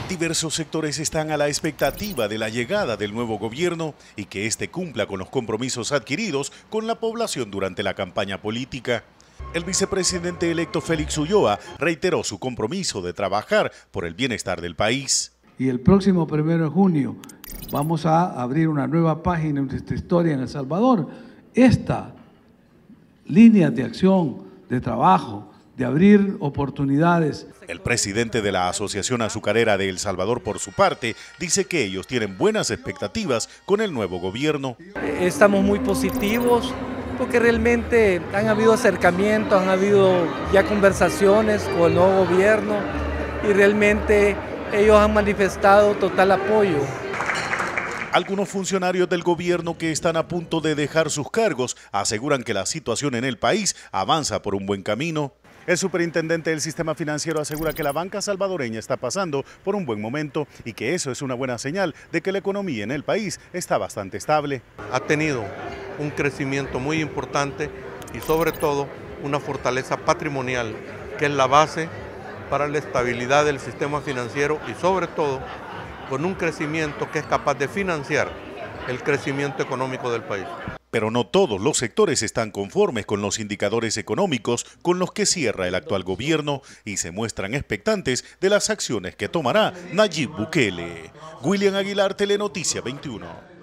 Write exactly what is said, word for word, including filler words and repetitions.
Diversos sectores están a la expectativa de la llegada del nuevo gobierno y que éste cumpla con los compromisos adquiridos con la población durante la campaña política. El vicepresidente electo Félix Ulloa reiteró su compromiso de trabajar por el bienestar del país. Y el próximo primero de junio vamos a abrir una nueva página en nuestra historia en El Salvador. Esta línea de acción, de trabajo, de abrir oportunidades. El presidente de la Asociación Azucarera de El Salvador, por su parte, dice que ellos tienen buenas expectativas con el nuevo gobierno. Estamos muy positivos porque realmente han habido acercamientos, han habido ya conversaciones con el nuevo gobierno y realmente ellos han manifestado total apoyo. Algunos funcionarios del gobierno que están a punto de dejar sus cargos aseguran que la situación en el país avanza por un buen camino. El superintendente del sistema financiero asegura que la banca salvadoreña está pasando por un buen momento y que eso es una buena señal de que la economía en el país está bastante estable. Ha tenido un crecimiento muy importante y sobre todo una fortaleza patrimonial que es la base para la estabilidad del sistema financiero y sobre todo con un crecimiento que es capaz de financiar el crecimiento económico del país. Pero no todos los sectores están conformes con los indicadores económicos con los que cierra el actual gobierno y se muestran expectantes de las acciones que tomará Nayib Bukele. William Aguilar, Telenoticia veintiuno.